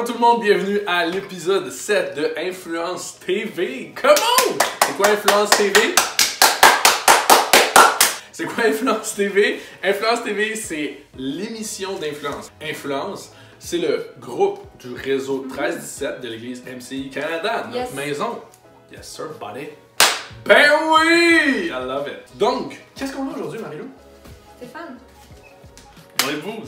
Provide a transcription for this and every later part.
tout le monde, bienvenue à l'épisode 7 de Influence TV. Come on! C'est quoi Influence TV? C'est quoi Influence TV? Influence TV, c'est l'émission d'influence. Influence, c'est le groupe du réseau 1317 de l'église MCI Canada, notre maison. Yes sir, buddy. Ben oui! I love it. Donc, qu'est-ce qu'on a aujourd'hui, Marie-Lou? Stéphane. On est vous.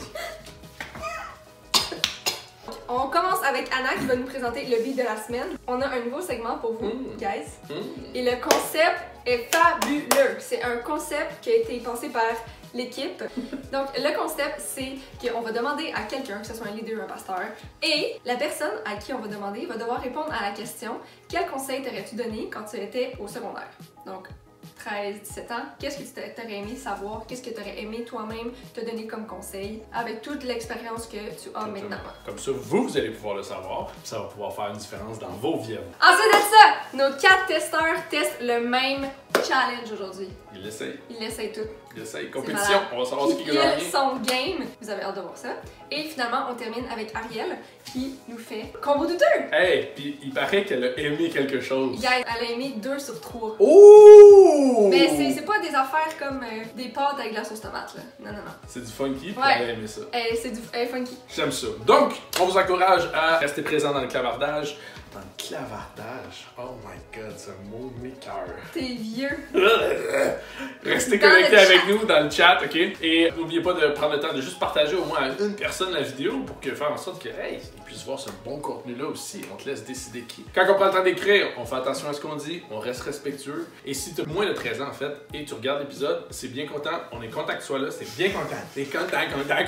On commence avec Anna qui va nous présenter le beat de la semaine. On a un nouveau segment pour vous, guys. Et le concept est fabuleux. C'est un concept qui a été pensé par l'équipe. Donc, le concept, c'est qu'on va demander à quelqu'un, que ce soit un leader ou un pasteur, et la personne à qui on va demander va devoir répondre à la question « Quel conseil t'aurais-tu donné quand tu étais au secondaire? » Donc, 13, 17 ans, qu'est-ce que tu t'aurais aimé savoir? Qu'est-ce que tu aurais aimé toi-même te donner comme conseil avec toute l'expérience que tu as maintenant? Comme ça, vous allez pouvoir le savoir, puis ça va pouvoir faire une différence dans vos vies. Ensuite de ça, nos 4 testeurs testent le même challenge aujourd'hui. Ils l'essayent. Ils l'essayent tout. Ils l'essayent. Compétition, on va savoir ce qui gagne. Ils sont game. Vous avez hâte de voir ça. Et finalement, on termine avec Ariel qui nous fait combo de 2. Hey, puis il paraît qu'elle a aimé quelque chose. Yeah, elle a aimé 2 sur 3. Oh! Mais c'est pas des affaires comme des pâtes avec de la sauce tomate, là. Non, non, non. C'est du funky, puis Ouais. elle a aimé ça. Elle est funky. J'aime ça. Donc, on vous encourage à rester présent dans le clavardage. Dans le clavardage? Oh my god, ce mot m'écoeure. T'es vieux. Restez Dans connectés le avec chat. nous dans le chat, ok? Et n'oubliez pas de prendre le temps de juste partager au moins à une personne la vidéo pour faire en sorte que, hey, ils puissent voir ce bon contenu-là aussi. On te laisse décider qui. Quand on prend le temps d'écrire, on fait attention à ce qu'on dit, on reste respectueux. Et si tu as moins de 13 ans, en fait, et tu regardes l'épisode, c'est bien content. On est content que tu sois là. C'est bien content. T'es content.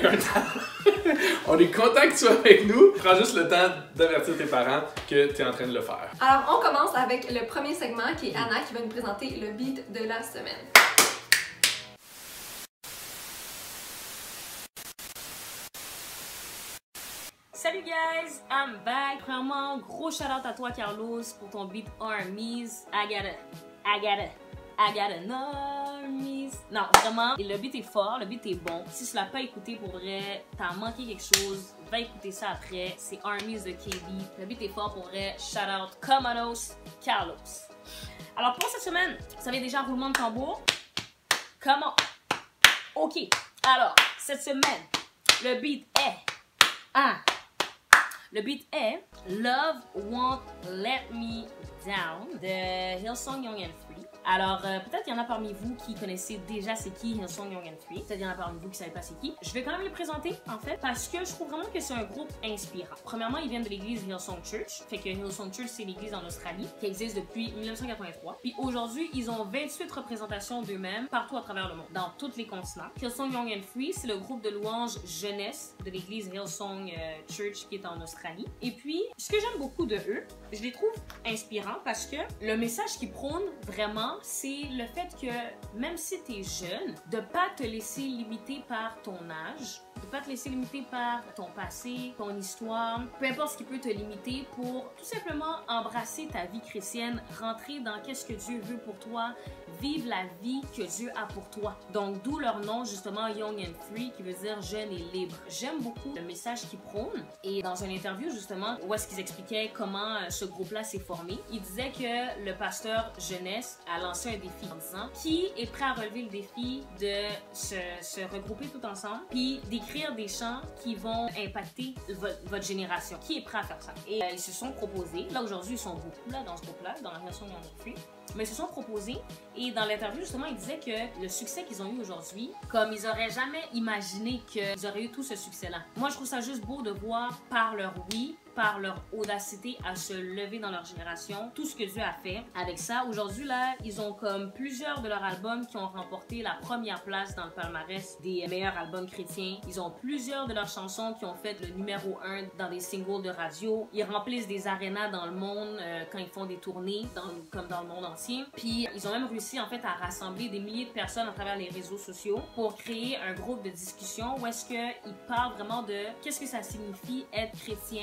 On est content que tu sois avec nous. Prends juste le temps d'avertir tes parents que tu es en train de le faire. Alors, on commence avec le premier segment qui est Anna qui va nous présenter le beat de la semaine. Salut guys, I'm back. Premièrement, gros shout out à toi Carlos pour ton beat Armies. I got an armies. Non, vraiment, le beat est fort, le beat est bon. Si tu l'as pas écouté pour vrai, t'as manqué quelque chose, va écouter ça après. C'est Armies de KB. Le beat est fort pour vrai. Shout out Comanos Carlos. Alors pour cette semaine, vous savez déjà roulement de tambour? Comment? Ok, alors cette semaine, le beat est... Le beat est Love Won't Let Me Down de Hillsong Young and Free. Alors, peut-être qu'il y en a parmi vous qui connaissez déjà c'est qui Hillsong Young and Free. Peut-être qu'il y en a parmi vous qui ne savez pas c'est qui. Je vais quand même les présenter, en fait, parce que je trouve vraiment que c'est un groupe inspirant. Premièrement, ils viennent de l'église Hillsong Church. Fait que Hillsong Church, c'est l'église en Australie qui existe depuis 1983. Puis aujourd'hui, ils ont 28 représentations d'eux-mêmes partout à travers le monde, dans tous les continents. Hillsong Young and Free, c'est le groupe de louanges jeunesse de l'église Hillsong Church qui est en Australie. Et puis, ce que j'aime beaucoup de eux, je les trouve inspirants parce que le message qu'ils prônent vraiment, c'est le fait que même si tu es jeune, de pas te laisser limiter par ton âge, de pas te laisser limiter par ton passé, ton histoire, peu importe ce qui peut te limiter pour tout simplement embrasser ta vie chrétienne, rentrer dans qu'est-ce que Dieu veut pour toi, vivre la vie que Dieu a pour toi. Donc d'où leur nom justement Young and Free qui veut dire jeune et libre. J'aime beaucoup le message qu'ils prônent et dans une interview justement où est-ce qu'ils expliquaient comment ce groupe-là s'est formé, ils disaient que le pasteur jeunesse a lancé un défi en disant qui est prêt à relever le défi de se regrouper tout ensemble puis d'écrire des chants qui vont impacter votre génération. Qui est prêt à faire ça? Et ils se sont proposés. Là aujourd'hui ils sont beaucoup là dans ce groupe-là, dans la relation Young and Free. Mais ils se sont proposés et dans l'interview justement ils disaient que le succès qu'ils ont eu aujourd'hui, comme ils auraient jamais imaginé qu'ils auraient eu tout ce succès-là. Moi je trouve ça juste beau de voir par leur oui, par leur audacité à se lever dans leur génération, tout ce que Dieu a fait. Avec ça, aujourd'hui là, ils ont comme plusieurs de leurs albums qui ont remporté la première place dans le palmarès des meilleurs albums chrétiens. Ils ont plusieurs de leurs chansons qui ont fait le numéro 1 dans des singles de radio. Ils remplissent des arénas dans le monde quand ils font des tournées, comme dans le monde entier. Puis ils ont même réussi en fait à rassembler des milliers de personnes à travers les réseaux sociaux pour créer un groupe de discussion où est-ce qu'ils parlent vraiment de qu'est-ce que ça signifie être chrétien et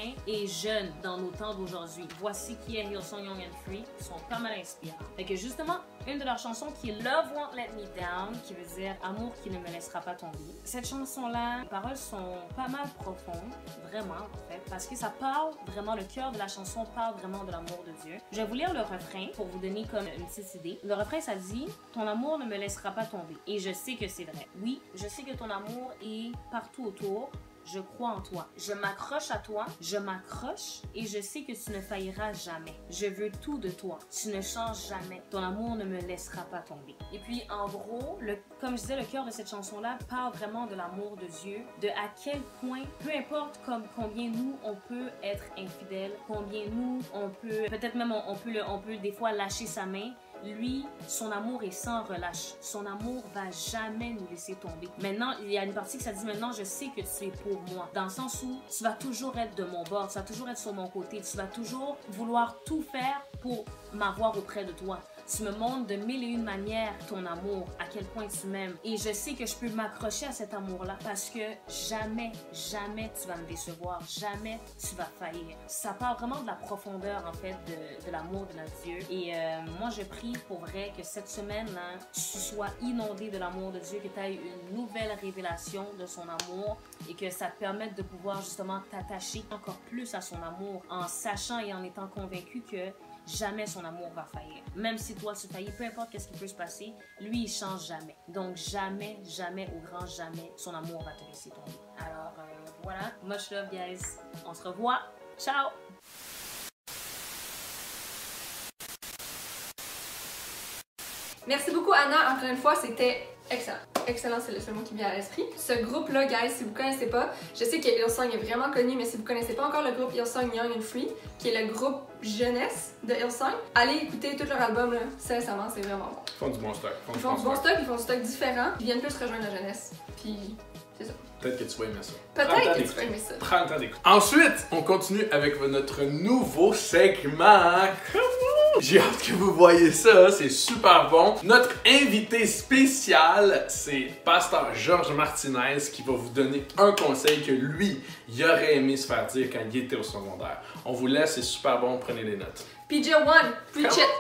les jeunes dans nos temps d'aujourd'hui. Voici qui est Hillsong Young and Free, ils sont pas mal inspirants. Fait que justement, une de leurs chansons qui est Love Won't Let Me Down, qui veut dire Amour qui ne me laissera pas tomber. Cette chanson-là, les paroles sont pas mal profondes, vraiment en fait, parce que ça parle vraiment, le cœur de la chanson parle vraiment de l'amour de Dieu. Je vais vous lire le refrain pour vous donner comme une petite idée. Le refrain, ça dit « Ton amour ne me laissera pas tomber. » Et je sais que c'est vrai. Oui, je sais que ton amour est partout autour. Je crois en toi. Je m'accroche à toi. Je m'accroche et je sais que tu ne failliras jamais. Je veux tout de toi. Tu ne changes jamais. Ton amour ne me laissera pas tomber. Et puis, en gros, comme je disais, le cœur de cette chanson-là parle vraiment de l'amour de Dieu, de à quel point, peu importe combien nous, on peut être infidèles, combien nous, on peut, peut-être même on peut des fois lâcher sa main. Lui, son amour est sans relâche. Son amour va jamais nous laisser tomber. Maintenant, il y a une partie qui ça dit maintenant, je sais que tu es pour moi. Dans le sens où tu vas toujours être de mon bord, tu vas toujours être sur mon côté, tu vas toujours vouloir tout faire pour m'avoir auprès de toi. Tu me montres de mille et une manières ton amour, à quel point tu m'aimes. Et je sais que je peux m'accrocher à cet amour-là parce que jamais, jamais tu vas me décevoir. Jamais tu vas faillir. Ça parle vraiment de la profondeur, en fait, de l'amour de notre Dieu. Et moi, je prie pour vrai que cette semaine, là, tu sois inondé de l'amour de Dieu, que tu aies une nouvelle révélation de son amour et que ça te permette de pouvoir justement t'attacher encore plus à son amour en sachant et en étant convaincu que jamais son amour va faillir. Même si toi tu faillis, peu importe qu'est-ce qui peut se passer, lui il change jamais. Donc jamais, jamais, au grand jamais, son amour va te laisser tomber. Alors voilà, much love guys. On se revoit. Ciao! Merci beaucoup Anna, encore une fois, c'était excellent. Excellent, c'est le seul mot qui me vient à l'esprit. Ce groupe-là, guys, si vous connaissez pas, je sais que Hillsong est vraiment connu, mais si vous connaissez pas encore le groupe Hillsong Young and Free, qui est le groupe jeunesse de Hillsong, allez écouter tout leur album, là. Sincèrement, c'est vraiment bon. Ils font du bon stock. Ils font du bon stock, ils font du stock différent, ils viennent plus rejoindre la jeunesse. Puis, c'est ça. Peut-être que tu vas aimer ça. Peut-être que tu vas aimer ça. Prends le temps d'écouter. Ensuite, on continue avec notre nouveau segment. J'ai hâte que vous voyez ça, c'est super bon. Notre invité spécial, c'est Pasteur Georges Martinez qui va vous donner un conseil que lui, il aurait aimé se faire dire quand il était au secondaire. On vous laisse, c'est super bon, prenez des notes. PJ1, preach it!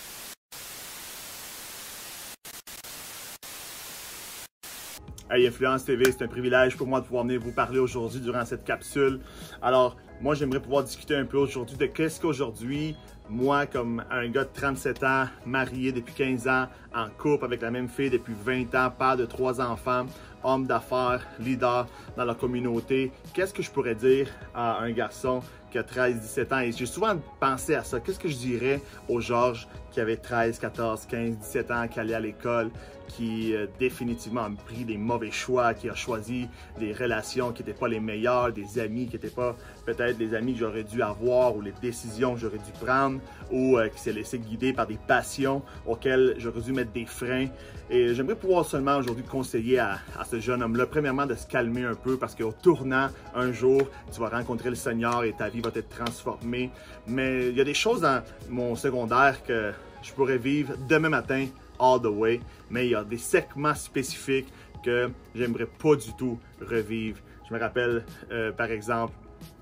Hey, Influence TV, c'est un privilège pour moi de pouvoir venir vous parler aujourd'hui durant cette capsule. Alors, moi, j'aimerais pouvoir discuter un peu aujourd'hui de qu'est-ce qu'aujourd'hui, moi, comme un gars de 37 ans, marié depuis 15 ans, en couple avec la même fille depuis 20 ans, père de 3 enfants, homme d'affaires, leader dans la communauté, qu'est-ce que je pourrais dire à un garçon qui a 13-17 ans? Et j'ai souvent pensé à ça. Qu'est-ce que je dirais au Georges qui avait 13, 14, 15, 17 ans, qui allait à l'école, qui définitivement a pris des mauvais choix, qui a choisi des relations qui n'étaient pas les meilleures, des amis qui n'étaient pas peut-être des amis que j'aurais dû avoir ou les décisions que j'aurais dû prendre ou qui s'est laissé guider par des passions auxquelles j'aurais dû mettre des freins. Et j'aimerais pouvoir seulement aujourd'hui conseiller à ce jeune homme-là, premièrement, de se calmer un peu parce qu'au tournant, un jour, tu vas rencontrer le Seigneur et ta vie va être transformée. Mais il y a des choses dans mon secondaire que je pourrais vivre demain matin, all the way, mais il y a des segments spécifiques que j'aimerais pas du tout revivre. Je me rappelle, par exemple,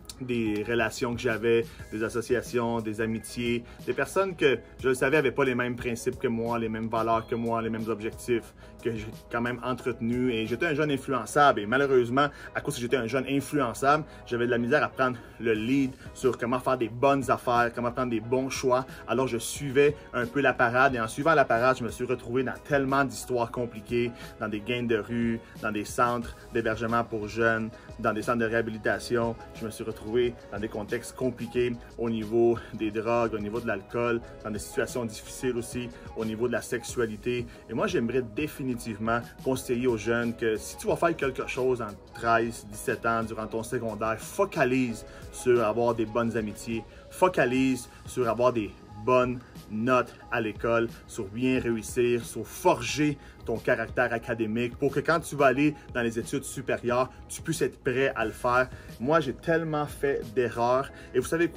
des relations que j'avais, des associations, des amitiés, des personnes que je le savais n'avaient pas les mêmes principes que moi, les mêmes valeurs que moi, les mêmes objectifs que j'ai quand même entretenus. Et j'étais un jeune influençable et malheureusement, à cause que j'étais un jeune influençable, j'avais de la misère à prendre le lead sur comment faire des bonnes affaires, comment prendre des bons choix. Alors je suivais un peu la parade et en suivant la parade, je me suis retrouvé dans tellement d'histoires compliquées, dans des gangs de rue, dans des centres d'hébergement pour jeunes, dans des centres de réhabilitation. Je me suis retrouvé dans des contextes compliqués au niveau des drogues, au niveau de l'alcool, dans des situations difficiles aussi, au niveau de la sexualité. Et moi, j'aimerais définitivement conseiller aux jeunes que si tu vas faire quelque chose en 13, 17 ans durant ton secondaire, focalise sur avoir des bonnes amitiés, focalise sur avoir des bonnes notes à l'école, sur bien réussir, sur forger ton caractère académique pour que quand tu vas aller dans les études supérieures, tu puisses être prêt à le faire. Moi, j'ai tellement fait d'erreurs. Et vous savez quoi?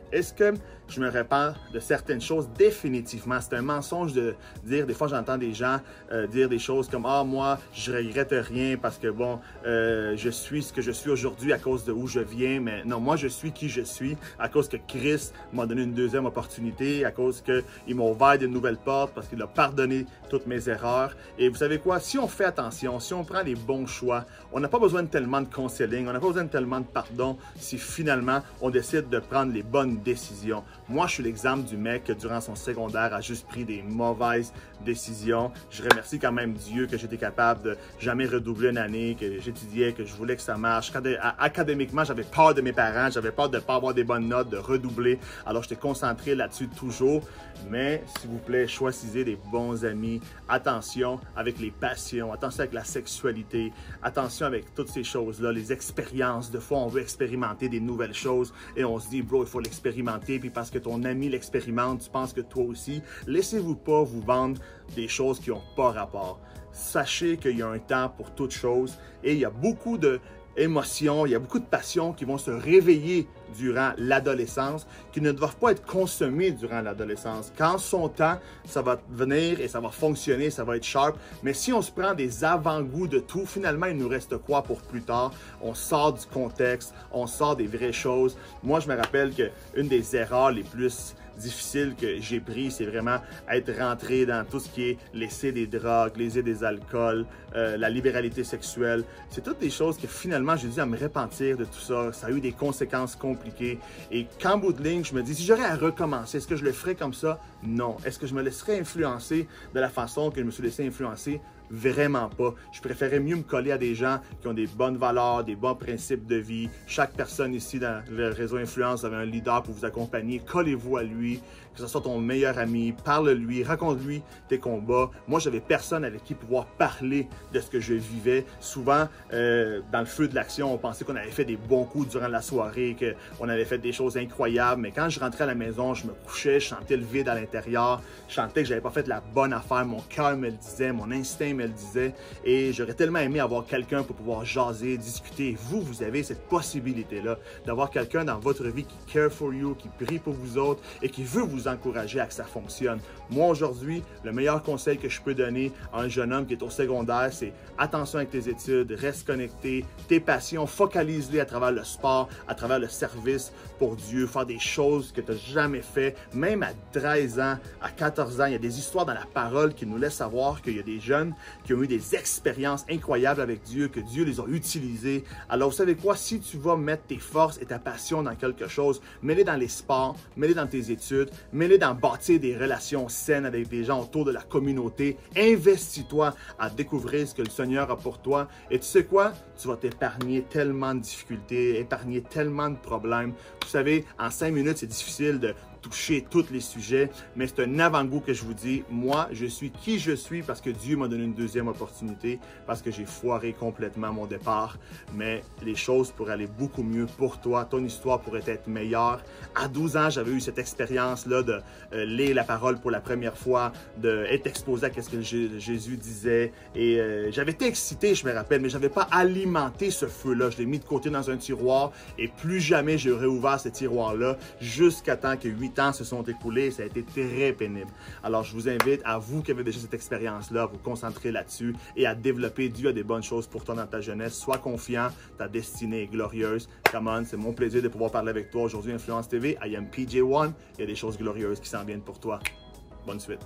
Est-ce que je me répands de certaines choses? Définitivement. C'est un mensonge de dire, des fois j'entends des gens dire des choses comme « Ah, moi, je regrette rien parce que bon, je suis ce que je suis aujourd'hui à cause de où je viens. » Mais non, moi, je suis qui je suis à cause que Christ m'a donné une deuxième opportunité, à cause qu'il m'a ouvert de nouvelles portes, parce qu'il a pardonné toutes mes erreurs. Et vous savez quoi? Si on fait attention, si on prend les bons choix, on n'a pas besoin de tellement de counseling, on n'a pas besoin de tellement de pardon si finalement on décide de prendre les bonnes décisions. Moi, je suis l'exemple du mec qui, durant son secondaire, a juste pris des mauvaises décisions. Je remercie quand même Dieu que j'étais capable de jamais redoubler une année, que j'étudiais, que je voulais que ça marche. Académiquement, j'avais peur de mes parents, j'avais peur de ne pas avoir des bonnes notes, de redoubler. Alors, j'étais concentré là-dessus toujours. Mais, s'il vous plaît, choisissez des bons amis. Attention avec les passions, attention avec la sexualité, attention avec toutes ces choses-là, les expériences. De fois, on veut expérimenter des nouvelles choses et on se dit, bro, il faut l'expérimenter. Puis parce que ton ami l'expérimente, tu penses que toi aussi. Laissez-vous pas vous vendre des choses qui n'ont pas rapport. Sachez qu'il y a un temps pour toute chose et il y a beaucoup d'émotions, il y a beaucoup de passions qui vont se réveiller durant l'adolescence, qui ne doivent pas être consommées durant l'adolescence. Quand son temps, ça va venir et ça va fonctionner, ça va être sharp. Mais si on se prend des avant-goûts de tout, finalement, il nous reste quoi pour plus tard? On sort du contexte, on sort des vraies choses. Moi, je me rappelle qu'une des erreurs les plus difficile que j'ai pris, c'est vraiment être rentré dans tout ce qui est l'essai des drogues, l'essai des alcools, la libéralité sexuelle. C'est toutes des choses que finalement j'ai dû à me repentir de tout ça. Ça a eu des conséquences compliquées. Et qu'en bout de ligne, je me dis, si j'aurais à recommencer, est-ce que je le ferais comme ça? Non. Est-ce que je me laisserais influencer de la façon que je me suis laissé influencer? Vraiment pas. Je préférais mieux me coller à des gens qui ont des bonnes valeurs, des bons principes de vie. Chaque personne ici dans le réseau Influence avait un leader pour vous accompagner. Collez-vous à lui, que ce soit ton meilleur ami, parle-lui, raconte-lui tes combats. Moi, j'avais personne avec qui pouvoir parler de ce que je vivais. Souvent, dans le feu de l'action, on pensait qu'on avait fait des bons coups durant la soirée, qu'on avait fait des choses incroyables. Mais quand je rentrais à la maison, je me couchais, je sentais le vide à l'intérieur. Je sentais que j'avais pas fait la bonne affaire. Mon cœur me le disait, mon instinct me le disait. Et j'aurais tellement aimé avoir quelqu'un pour pouvoir jaser, discuter. Vous avez cette possibilité-là d'avoir quelqu'un dans votre vie qui care for you, qui prie pour vous autres et qui veut vous encourager à que ça fonctionne. Moi, aujourd'hui, le meilleur conseil que je peux donner à un jeune homme qui est au secondaire, c'est attention avec tes études, reste connecté, tes passions, focalise-les à travers le sport, à travers le service pour Dieu, faire des choses que tu n'as jamais fait. Même à 13 ans, à 14 ans, il y a des histoires dans la parole qui nous laissent savoir qu'il y a des jeunes qui ont eu des expériences incroyables avec Dieu, que Dieu les a utilisées. Alors, vous savez quoi? Si tu vas mettre tes forces et ta passion dans quelque chose, mets-les dans les sports, mets-les dans tes études, mets-les dans bâtir des relations saines avec des gens autour de la communauté. Investis-toi à découvrir ce que le Seigneur a pour toi. Et tu sais quoi? Tu vas t'épargner tellement de difficultés, épargner tellement de problèmes. Vous savez, en 5 minutes, c'est difficile de toucher tous les sujets, mais c'est un avant-goût que je vous dis. Moi, je suis qui je suis parce que Dieu m'a donné une deuxième opportunité, parce que j'ai foiré complètement mon départ, mais les choses pourraient aller beaucoup mieux pour toi. Ton histoire pourrait être meilleure. À 12 ans, j'avais eu cette expérience-là de lire la parole pour la première fois, d'être exposé à ce que Jésus disait, et j'avais été excité, je me rappelle, mais je n'avais pas alimenté ce feu-là. Je l'ai mis de côté dans un tiroir, et plus jamais j'ai réouvert ce tiroir-là, jusqu'à temps que 8 ans se sont écoulés, ça a été très pénible. Alors, je vous invite, à vous qui avez déjà cette expérience-là, à vous concentrer là-dessus et à développer. Dieu a des bonnes choses pour toi dans ta jeunesse. Sois confiant, ta destinée est glorieuse. Come on, c'est mon plaisir de pouvoir parler avec toi aujourd'hui, Influence TV. I am PJ1. Il y a des choses glorieuses qui s'en viennent pour toi. Bonne suite.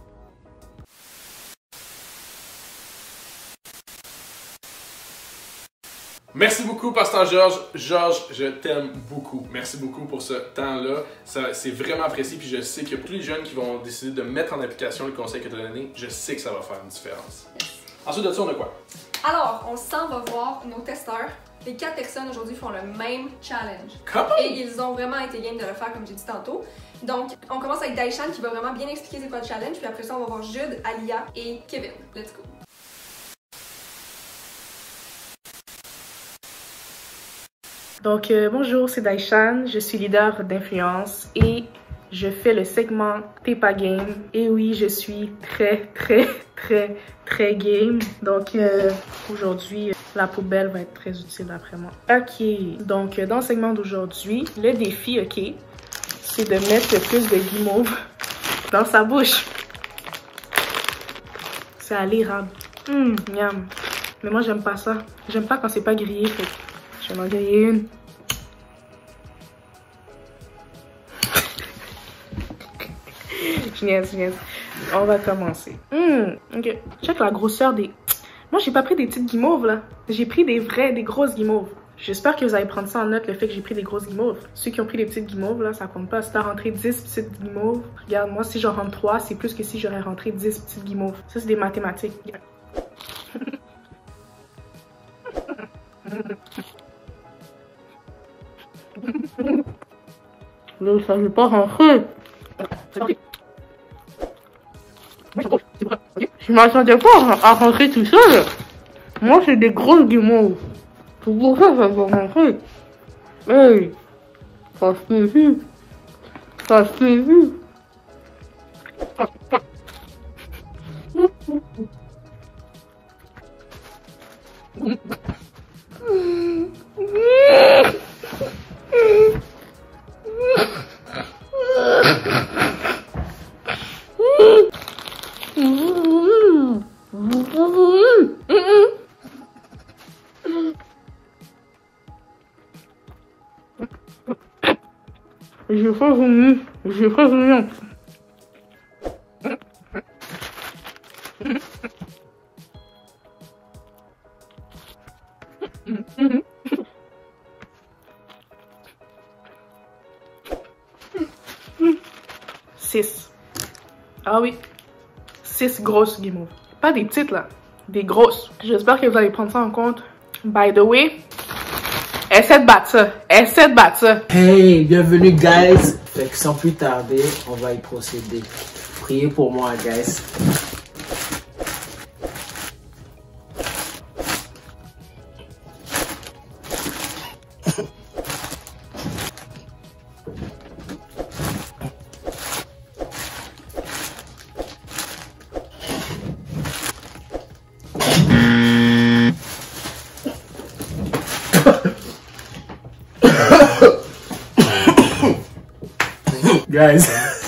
Merci beaucoup, Pasteur Georges. Georges, je t'aime beaucoup. Merci beaucoup pour ce temps-là. C'est vraiment apprécié. Puis je sais qu'il y a plus de jeunes qui vont décider de mettre en application le conseil que tu as donné. Je sais que ça va faire une différence. Ensuite de ça, on a quoi? Alors, on s'en va voir nos testeurs. Les 4 personnes aujourd'hui font le même challenge. Et ils ont vraiment été game de le faire, comme j'ai dit tantôt. Donc, on commence avec Daishan qui va vraiment bien expliquer c'est quoi le challenge. Puis après ça, on va voir Jude, Alia et Kevin. Let's go! Donc, bonjour, c'est Daishan, je suis leader d'influence et je fais le segment T'es pas game. Et oui, je suis très game. Donc, aujourd'hui, la poubelle va être très utile après moi. Ok, donc dans le segment d'aujourd'hui, le défi, ok, c'est de mettre le plus de guimauve dans sa bouche. C'est à l'érable. Miam. Mais moi, j'aime pas ça. J'aime pas quand c'est pas grillé. Fait que je vais m'en griller une. Je niaise. On va commencer. Ok. Check la grosseur des... Moi, j'ai pas pris des petites guimauves, là. J'ai pris des grosses guimauves. J'espère que vous allez prendre ça en note, le fait que j'ai pris des grosses guimauves. Ceux qui ont pris des petites guimauves, là, ça compte pas. Si t'as rentré 10 petites guimauves, regarde, moi, si j'en rentre 3, c'est plus que si j'aurais rentré 10 petites guimauves. Ça, c'est des mathématiques. Là, ça ne veut pas rentrer. Je m'attendais pas à rentrer tout seul. Moi, c'est des grosses guimauves. C'est pour ça que ça va rentrer. Hey, ça se vu. Ça se vu. J'ai pas vomi. 6. Ah oui. 6 grosses guimauves. Pas des petites là. Des grosses. J'espère que vous allez prendre ça en compte. By the way, essaie de battre ça. Essaie de battre ça. Hey, bienvenue guys. Fait que sans plus tarder, on va y procéder. Priez pour moi guys. Guys,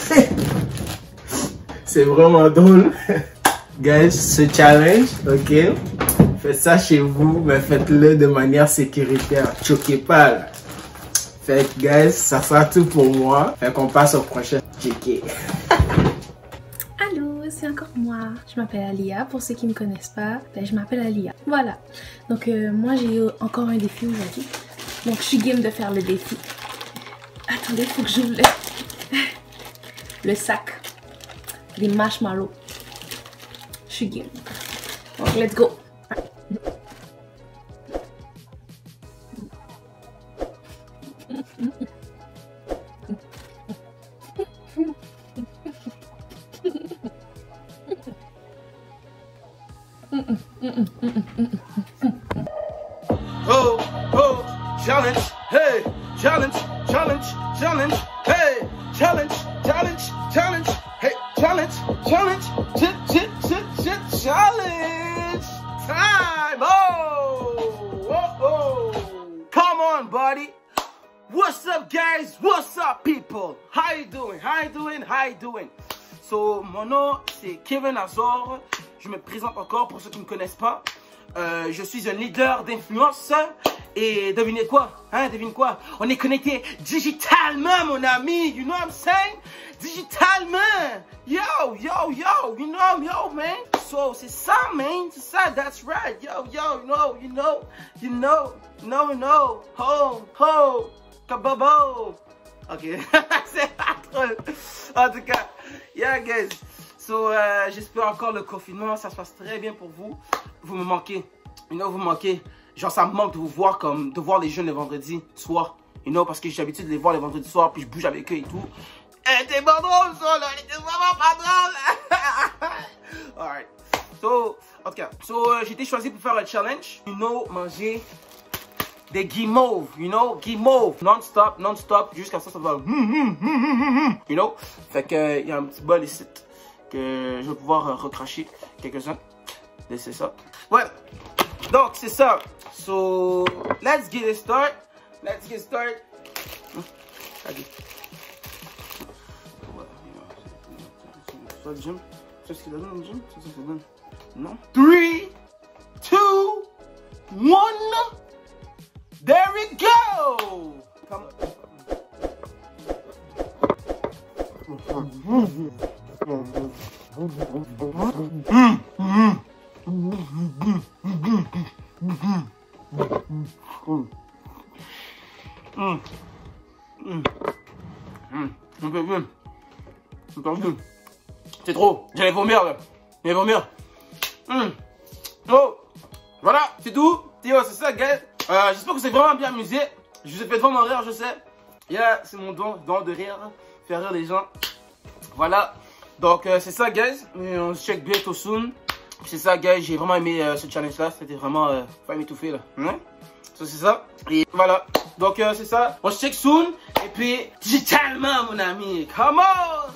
c'est vraiment drôle. Guys, ce challenge, ok? Faites ça chez vous, mais faites-le de manière sécuritaire. Choquez pas là. Fait que guys, ça sera tout pour moi. Fait qu'on passe au prochain checké. Allô, c'est encore moi. Je m'appelle Alia. Pour ceux qui ne me connaissent pas, ben, je m'appelle Alia. Voilà. Donc moi j'ai encore un défi aujourd'hui. Donc je suis game de faire le défi. Attendez, il faut que j'ouvre le sac des marshmallows. Je suis game. Donc let's go. Oh, oh, challenge, hey, challenge, challenge, challenge, hey, challenge, challenge, challenge, hey, challenge, challenge, challenge, time, oh, come on, buddy. What's up, guys? What's up, people? How you doing? How you doing? How you doing? So, mon nom, c'est Kevin Azor. Je me présente encore pour ceux qui ne me connaissent pas. Je suis un leader d'influence. Et devinez quoi? Hein, devine quoi? On est connecté digitalement, mon ami. You know what I'm saying? Digitalement. Yo, yo, yo. You know, man. So, c'est ça, man. C'est ça, that's right. Yo, yo, you know. Ho. Kabobo. Ok. C'est trop. En tout cas, yeah, guys. So, j'espère encore le confinement, ça se passe très bien pour vous. Vous me manquez. You know, vous me manquez. Genre, ça me manque de vous voir comme, de voir les jeunes le vendredi soir. You know, parce que j'ai l'habitude de les voir le vendredi soir, puis je bouge avec eux et tout. C'était pas drôle, ça, là. C'était vraiment pas drôle. Alright. So, en tout cas, j'ai été choisi pour faire un challenge. You know, manger des guimauves, you know, guimauves, non-stop, jusqu'à ça va, you know. Fait que, il y a un petit bol ici que je vais pouvoir recracher quelques-uns. Laissez ça. Ouais. Donc, c'est ça. So, let's get it started. Let's get started. Allez. C'est pas le gym. C'est ce qu'il donne le gym? C'est ce qu'il donne. Non. 3, 2, 1. There we go! C'est trop, j'allais vomir là. J'allais vomir. Oh, voilà, c'est tout. Yo, c'est ça, guys. J'espère que vous êtes vraiment bien amusé. Je vous ai fait vraiment rire, je sais. Yeah, c'est mon don de rire. Faire rire les gens. Voilà. Donc, c'est ça, guys. On se check bientôt soon. C'est ça, guys. J'ai vraiment aimé ce challenge-là. C'était vraiment pas m'étouffer là. Ça, c'est ça. Et voilà. Donc, c'est ça. On se check soon. Et puis, digitalement, mon ami. Come on!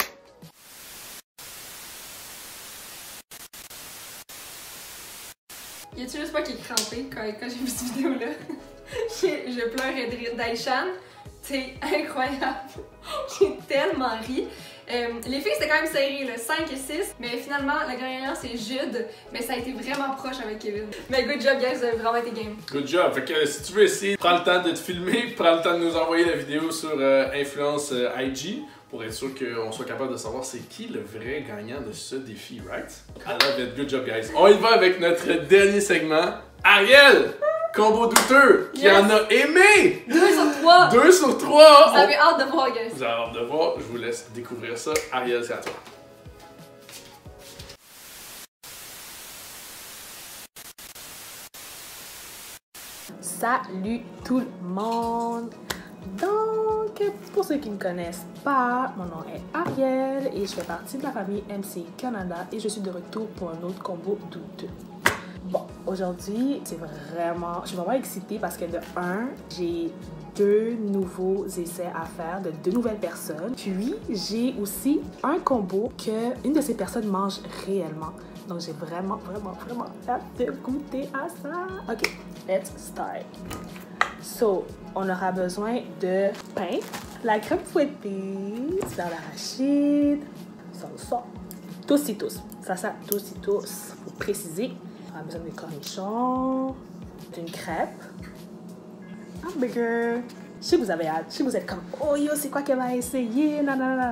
Y a-tu juste pas qui est crampé quand j'ai vu cette vidéo-là? Je pleurais de rire. Daishan, c'est incroyable. J'ai tellement ri. Les filles, c'était quand même serré, là, 5 et 6. Mais finalement, la gagnante, c'est Jude. Mais ça a été vraiment proche avec Kevin. Mais good job, guys, vous avez vraiment été game. Good job. Fait que si tu veux essayer, prends le temps de te filmer, prends le temps de nous envoyer la vidéo sur Influence IG pour être sûr qu'on soit capable de savoir c'est qui le vrai gagnant de ce défi, right? I love it. Good job, guys. On y va avec notre dernier segment. Ariel! Combo douteux, qui en a aimé! 2 sur 3! 2 sur 3! Vous avez hâte de voir, guys. Vous avez hâte de voir, je vous laisse découvrir ça. Ariel, c'est à toi. Salut tout le monde! Donc, pour ceux qui ne me connaissent pas, mon nom est Ariel et je fais partie de la famille MC Canada et je suis de retour pour un autre combo douteux. Bon, aujourd'hui, je suis vraiment excitée parce que de 1, j'ai 2 nouveaux essais à faire de 2 nouvelles personnes. Puis, j'ai aussi un combo que une de ces personnes mange réellement. Donc, j'ai vraiment hâte de goûter à ça. Ok, let's start. So, on aura besoin de pain, la crème fouettée, du beurre d'arachide, salsa, tostitos. Ça, tostitos, pour préciser. On aura besoin de cornichons, d'une crêpe, un burger. Je sais que vous avez hâte, je sais que vous êtes comme « Oh yo, c'est quoi qu'elle va essayer? Nanana. »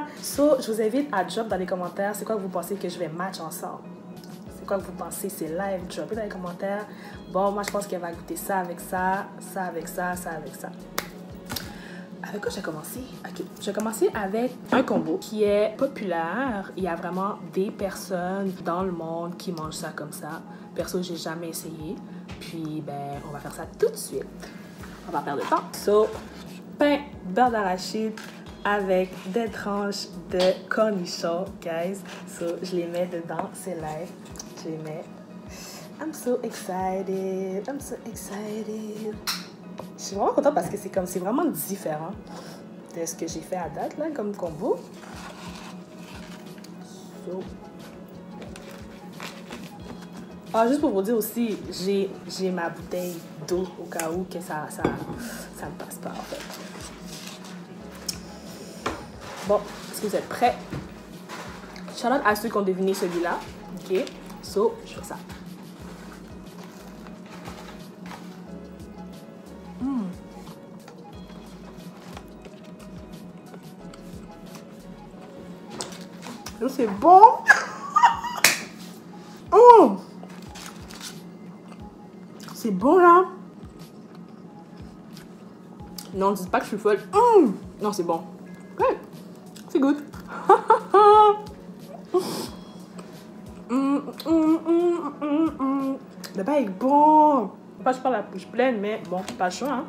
So, je vous invite à drop dans les commentaires c'est quoi que vous pensez que je vais match ensemble. C'est quoi que vous pensez? C'est live, droppez dans les commentaires. Bon, moi je pense qu'elle va goûter ça avec ça, ça avec ça, ça avec ça. Avec quoi j'ai commencé? Ok, j'ai commencé avec un combo qui est populaire. Il y a vraiment des personnes dans le monde qui mangent ça comme ça. Perso, j'ai jamais essayé. Puis, ben, on va faire ça tout de suite. On va perdre de temps. So, pain, beurre d'arachide avec des tranches de cornichons, guys. So, je les mets dedans, c'est live. Je les mets. I'm so excited. I'm so excited. Je suis vraiment contente parce que c'est vraiment différent de ce que j'ai fait à date, là, comme combo. So. Ah, juste pour vous dire aussi, j'ai ma bouteille d'eau au cas où que ça me passe pas, en fait. Bon, est-ce que vous êtes prêts? Shout out à ceux qui ont deviné celui-là. OK, so, je fais ça. C'est bon. C'est bon là. Non, dites pas que je suis folle. Non, c'est bon. Ouais, c'est good. Le bain est bon. Pas je parle la bouche pleine, mais bon, pas chaud, hein.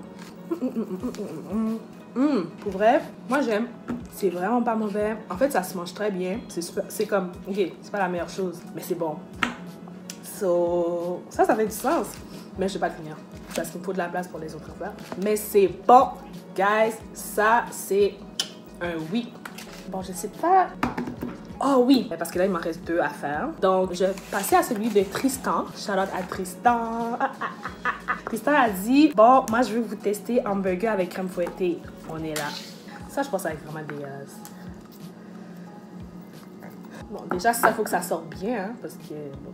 Pour vrai, moi j'aime. C'est vraiment pas mauvais. En fait, ça se mange très bien. C'est comme, ok, c'est pas la meilleure chose, mais c'est bon. So, ça fait du sens. Mais je vais pas le finir. Parce qu'il me faut de la place pour les autres affaires. Mais c'est bon, guys. Ça, c'est un oui. Bon, je sais pas. Oh oui, parce que là, il m'en reste 2 à faire. Donc, je vais passer à celui de Tristan. Shout out à Tristan. Tristan a dit, bon, moi, je veux vous tester hamburger avec crème fouettée. On est là. Ça, je pense que ça va être vraiment dégueulasse. Bon, déjà, ça, faut que ça sorte bien, hein, parce que... Bon.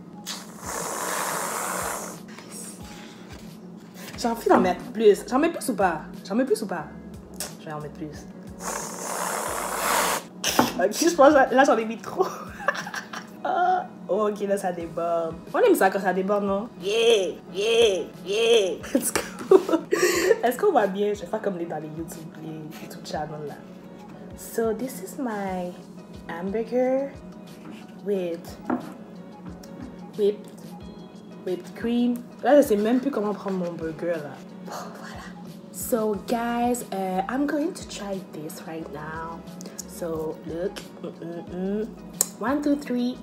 J'ai envie d'en mettre plus. J'en mets plus ou pas? J'en mets plus ou pas? Je vais en mettre plus. Ok, je pense que là, j'en ai mis trop. Oh, ok, là, ça déborde. On aime ça quand ça déborde, non? Yeah, yeah, yeah. Let's go. Est-ce qu'on va bien? Je vais faire comme dans les YouTube channels, là. So, this is my hamburger with whipped cream. Là, je sais même plus comment prendre mon burger, là. Oh, voilà. So, guys, I'm going to try this right now. So, look. 1, 2, 3.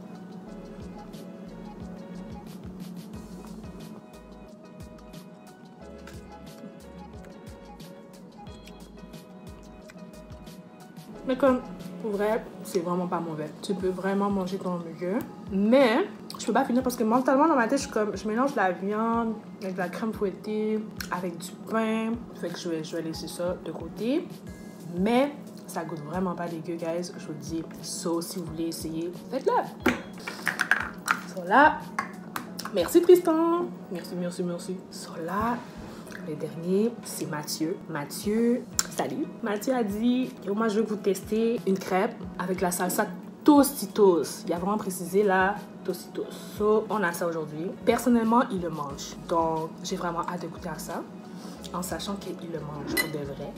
Mais comme, pour vrai, c'est vraiment pas mauvais. Tu peux vraiment manger ton burger. Mais, je peux pas finir parce que mentalement, dans ma tête, je mélange la viande avec de la crème fouettée, avec du pain. Fait que je vais laisser ça de côté. Mais, ça goûte vraiment pas dégueu, guys. Je vous le dis. So, si vous voulez essayer, faites-le. So là, merci Tristan. Merci. So là, le dernier, c'est Mathieu. Mathieu, salut. Mathieu a dit, moi je veux vous tester une crêpe avec la salsa Tostitos. Il a vraiment précisé là, Tostitos. So, on a ça aujourd'hui. Personnellement, il le mange. Donc, j'ai vraiment hâte de goûter à ça, en sachant qu'il le mange pour de vrai.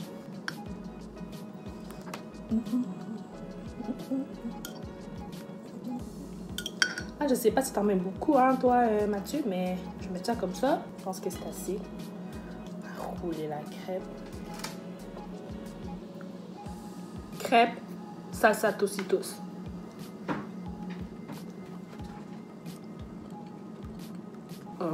Ah, je sais pas si t'en mets beaucoup, hein, toi, Mathieu, mais je vais mettre ça comme ça. Je pense que c'est assez. Rouler la crêpe. Crêpe, salsa Tostitos. Oh.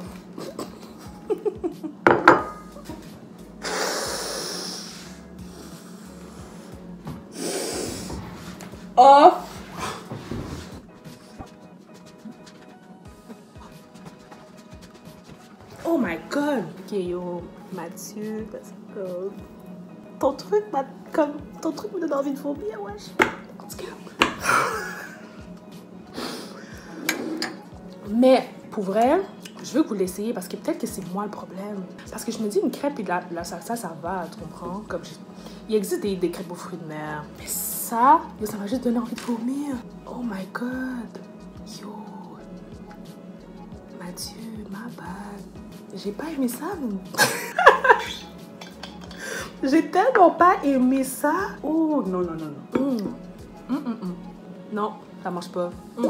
Oh. Oh my god. Ok, yo, Mathieu, parce que ton truc me donne envie de vomir, wesh. En tout cas. Mais, pour vrai, je veux que vous l'essayiez parce que peut-être que c'est moi le problème. Parce que je me dis, une crêpe et de la salsa, ça va, tu comprends? Comme il existe des crêpes aux fruits de mer. Mais ça va juste donner envie de vomir. Oh my god. Yo. Mathieu, ma bad. J'ai pas aimé ça, non. J'ai tellement pas aimé ça. Oh, non. Non, ça marche pas.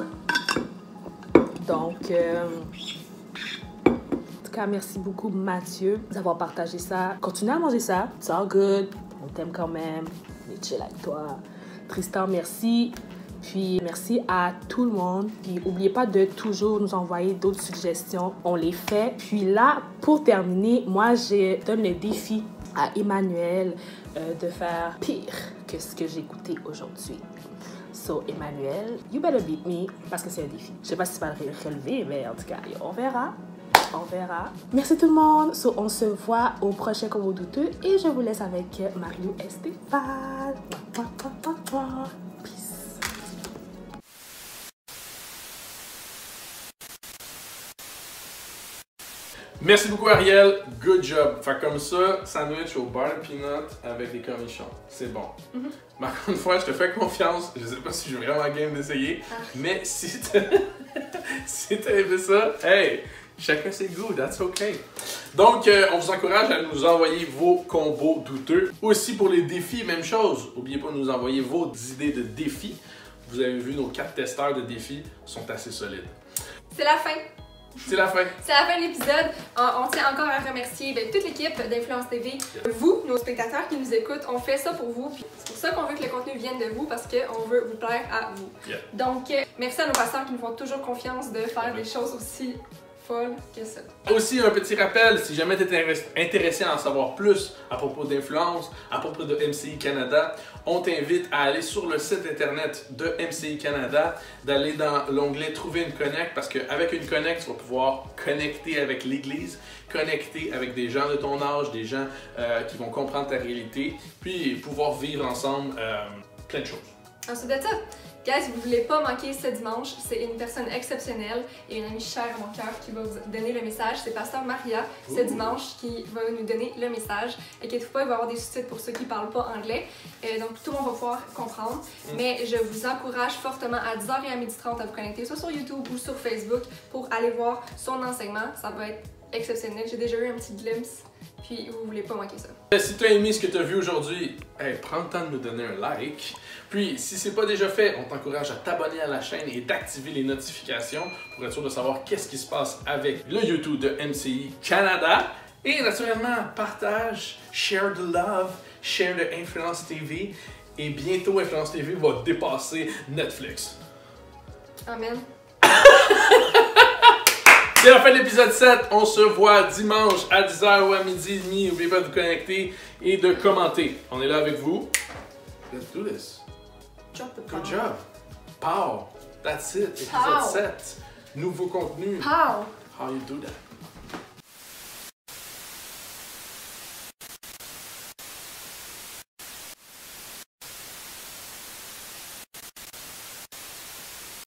Donc, en tout cas, merci beaucoup, Mathieu, d'avoir partagé ça. Continuez à manger ça. It's all good. On t'aime quand même. On est chill avec toi. Tristan, merci. Puis, merci à tout le monde. Puis, n'oubliez pas de toujours nous envoyer d'autres suggestions. On les fait. Puis là, pour terminer, moi, je donne le défi à Emmanuel de faire pire que ce que j'ai goûté aujourd'hui. So, Emmanuel, you better beat me, parce que c'est un défi. Je sais pas si ça va le relever, mais en tout cas, on verra. On verra. Merci tout le monde. So, on se voit au prochain Combo Douteux et je vous laisse avec Mario et Stéphane. Peace. Merci beaucoup Ariel, good job. Fait comme ça, sandwich au beurre peanut avec des cornichons. C'est bon. Mais encore une fois, je te fais confiance. Je sais pas si je suis vraiment game d'essayer, mais si t'as aimé ça, hey, chacun ses goûts, that's okay. Donc, on vous encourage à nous envoyer vos combos douteux. Aussi pour les défis, même chose. N'oubliez pas de nous envoyer vos idées de défis. Vous avez vu, nos 4 testeurs de défis sont assez solides. C'est la fin. C'est la fin. C'est la fin de l'épisode. On tient encore à remercier toute l'équipe d'Influence TV. Vous, nos spectateurs qui nous écoutent, on fait ça pour vous. C'est pour ça qu'on veut que le contenu vienne de vous, parce qu'on veut vous plaire à vous. Donc, merci à nos patients qui nous font toujours confiance de faire des choses aussi folles que ça. Aussi, un petit rappel, si jamais tu es intéressé à en savoir plus à propos d'influence, à propos de MCI Canada, on t'invite à aller sur le site internet de MCI Canada, d'aller dans l'onglet Trouver une Connect, parce qu'avec une Connect, tu vas pouvoir connecter avec l'Église, connecter avec des gens de ton âge, des gens qui vont comprendre ta réalité, puis pouvoir vivre ensemble plein de choses. Ensuite de ça, guys, si vous voulez pas manquer ce dimanche, c'est une personne exceptionnelle et une amie chère à mon cœur qui va vous donner le message. C'est Pasteur Maria, ce dimanche, qui va nous donner le message. Inquiétez-vous pas, il va y avoir des sous-titres pour ceux qui parlent pas anglais. Donc tout le monde va pouvoir comprendre. Mais je vous encourage fortement à 10h et à 12h30 à vous connecter, soit sur YouTube ou sur Facebook, pour aller voir son enseignement. Ça va être exceptionnel. J'ai déjà eu un petit glimpse. Puis vous voulez pas manquer ça. Si tu as aimé ce que tu as vu aujourd'hui, prends le temps de nous donner un like. Puis si c'est pas déjà fait, on t'encourage à t'abonner à la chaîne et d'activer les notifications pour être sûr de savoir qu'est-ce qui se passe avec le YouTube de MCI Canada. Et naturellement, partage, share the love, share the Influence TV. Et bientôt, Influence TV va dépasser Netflix. Amen. C'est la fin de l'épisode 7. On se voit dimanche à 10h ou à 12h30. N'oubliez pas de vous connecter et de commenter. On est là avec vous. Let's do this. Good job. Pow. That's it. Épisode 7. Nouveau contenu. Pow. How you do that?